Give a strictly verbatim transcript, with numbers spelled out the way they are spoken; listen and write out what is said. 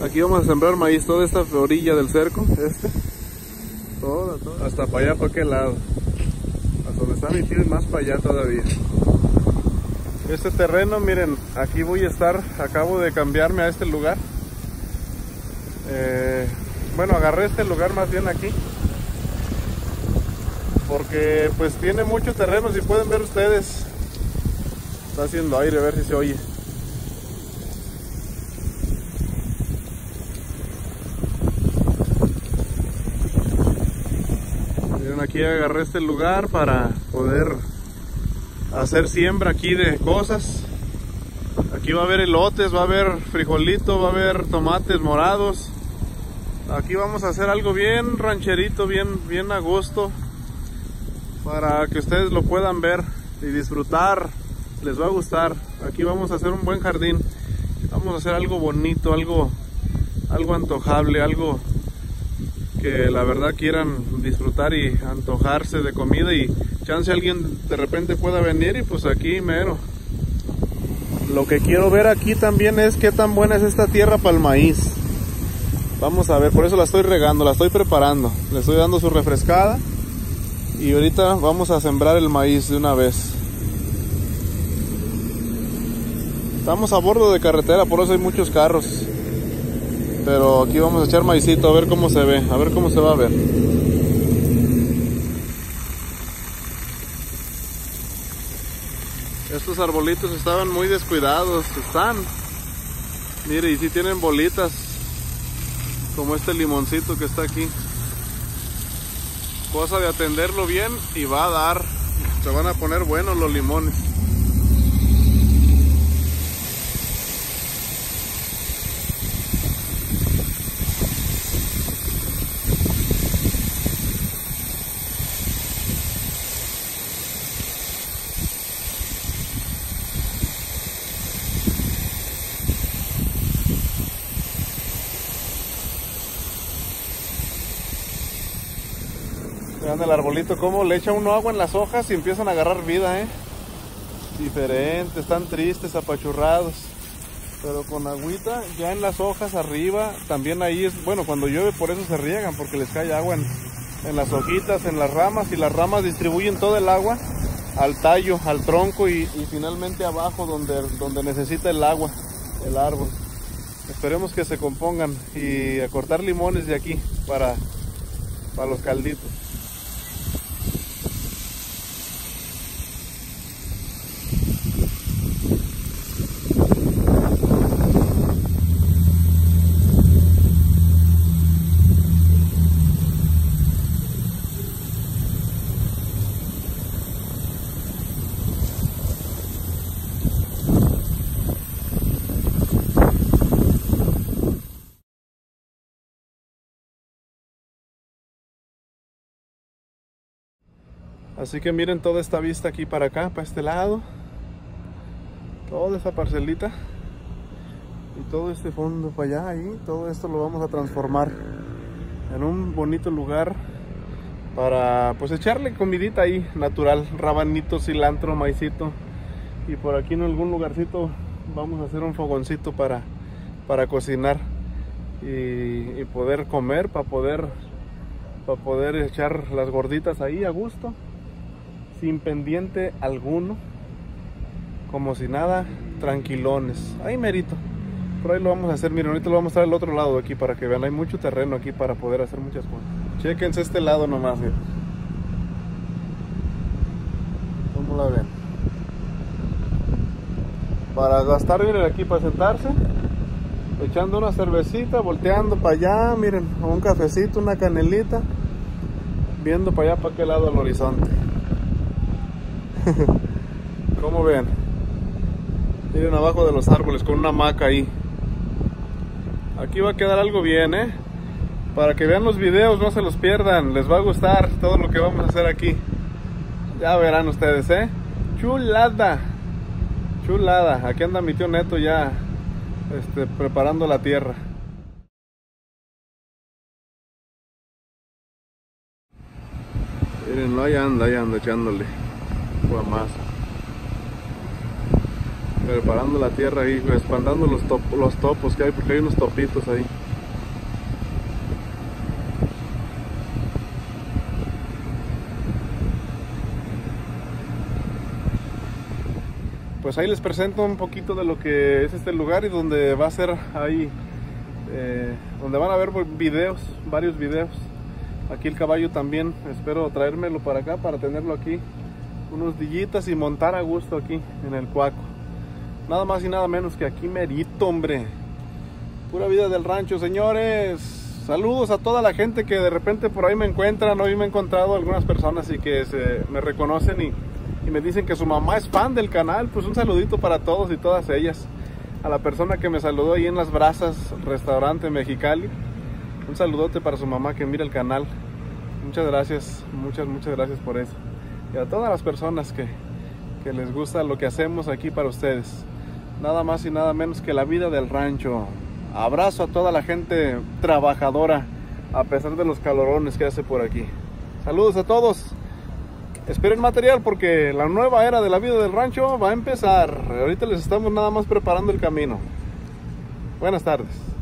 Aquí vamos a sembrar maíz, toda esta orilla del cerco, este, toda, toda, hasta para allá, para aquel lado, hasta donde está mi tío y más para allá todavía. Este terreno, miren, aquí voy a estar, acabo de cambiarme a este lugar. Eh, bueno, agarré este lugar más bien aquí, porque pues tiene mucho terreno, si pueden ver ustedes. Está haciendo aire, a ver si se oye. Miren, aquí agarré este lugar para poder hacer siembra aquí de cosas. Aquí va a haber elotes, va a haber frijolito, va a haber tomates morados. Aquí vamos a hacer algo bien rancherito, bien, bien a gusto, para que ustedes lo puedan ver y disfrutar. Les va a gustar. Aquí vamos a hacer un buen jardín. Vamos a hacer algo bonito, algo, algo antojable, algo que la verdad quieran disfrutar y antojarse de comida, y chance alguien de repente pueda venir y pues aquí mero. Lo que quiero ver aquí también es qué tan buena es esta tierra para el maíz. Vamos a ver, por eso la estoy regando, la estoy preparando, le estoy dando su refrescada y ahorita vamos a sembrar el maíz de una vez. Estamos a bordo de carretera, por eso hay muchos carros. Pero aquí vamos a echar maicito, a ver cómo se ve, a ver cómo se va a ver. Estos arbolitos estaban muy descuidados, están. Mire, y si tienen bolitas, como este limoncito que está aquí. Cosa de atenderlo bien y va a dar, se van a poner buenos los limones. Vean el arbolito como le echa uno agua en las hojas y empiezan a agarrar vida, ¿eh? Diferente, están tristes, apachurrados. Pero con agüita ya en las hojas arriba, también ahí es, bueno, cuando llueve por eso se riegan, porque les cae agua en, en las hojitas, en las ramas, y las ramas distribuyen todo el agua al tallo, al tronco y, y finalmente abajo donde, donde necesita el agua, el árbol. Esperemos que se compongan y a cortar limones de aquí para, para los calditos. Así que miren toda esta vista aquí para acá, para este lado. Toda esta parcelita. Y todo este fondo para allá, ahí. Todo esto lo vamos a transformar en un bonito lugar para pues echarle comidita ahí, natural. Rabanito, cilantro, maicito. Y por aquí en algún lugarcito vamos a hacer un fogoncito para, para cocinar. Y, y poder comer, para poder, para poder echar las gorditas ahí a gusto. Sin pendiente alguno, como si nada, tranquilones. Ahí merito, por ahí lo vamos a hacer. Miren, ahorita lo vamos a mostrar al otro lado de aquí para que vean. Hay mucho terreno aquí para poder hacer muchas cosas. Chéquense este lado nomás, miren. ¿Cómo la ven? Para gastar, miren, aquí para sentarse, echando una cervecita, volteando para allá, miren, un cafecito, una canelita, viendo para allá, para aquel lado al horizonte. ¿Cómo ven? Miren abajo de los árboles con una hamaca ahí. Aquí va a quedar algo bien, ¿eh? Para que vean los videos, no se los pierdan. Les va a gustar todo lo que vamos a hacer aquí. Ya verán ustedes, ¿eh? Chulada. Chulada. Aquí anda mi tío Neto ya este, preparando la tierra. Miren, ahí anda, ahí anda echándole más, preparando la tierra ahí, espantando los, top, los topos que hay, porque hay unos topitos ahí. pues ahí les presento un poquito de lo que es este lugar y donde va a ser ahí, eh, donde van a ver videos, varios videos. Aquí el caballo también, espero traérmelo para acá para tenerlo aquí unos dillitas y montar a gusto aquí en el Cuaco. Nada más y nada menos que aquí merito, hombre. Pura vida del rancho, señores. Saludos a toda la gente que de repente por ahí me encuentran. Hoy me he encontrado algunas personas y que se, me reconocen y, y me dicen que su mamá es fan del canal. Pues un saludito para todos y todas ellas. A la persona que me saludó ahí en Las Brasas, restaurante Mexicali. Un saludote para su mamá que mira el canal. Muchas gracias, muchas, muchas gracias por eso. Y a todas las personas que, que les gusta lo que hacemos aquí para ustedes. Nada más y nada menos que la vida del rancho. Abrazo a toda la gente trabajadora, a pesar de los calorones que hace por aquí. Saludos a todos. Esperen material porque la nueva era de la vida del rancho va a empezar. Ahorita les estamos nada más preparando el camino. Buenas tardes.